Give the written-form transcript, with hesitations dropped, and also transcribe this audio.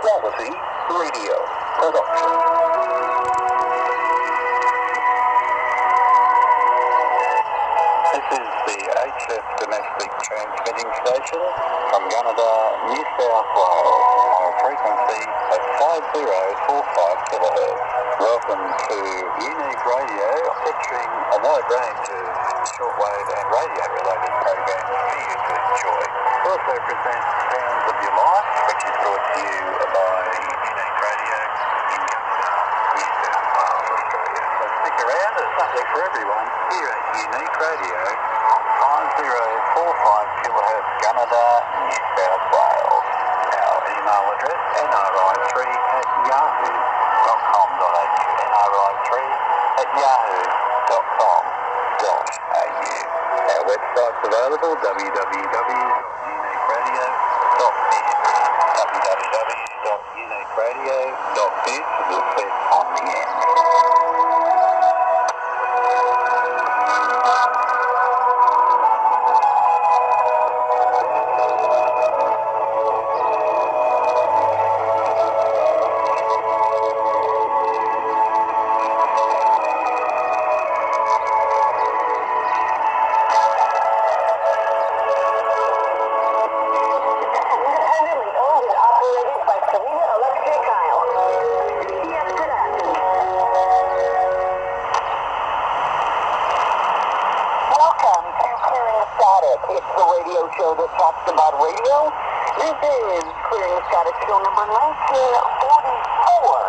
quality radio production. This is the HF domestic transmitting station from Gunnedah, New South Wales, on a frequency of 5045 kHz. Welcome to Unique Radio, featuring a wide range of shortwave and radio-related programs for you to enjoy. We also present Sounds of Your Life, which is brought to you by Unique Radio in Gunnedah, New South Wales, Australia. So stick around, there's something for everyone here at Unique Radio, 5045 kHz, Gunnedah, New South Wales. Our email address, nri3@yahoo.com.au, nri3@yahoo.com.au. Our website's available, www.uniqueradio.biz, www.uniqueradio.biz will set on the end. It's the radio show that talks about radio. This is Clearing the Static show number 1944.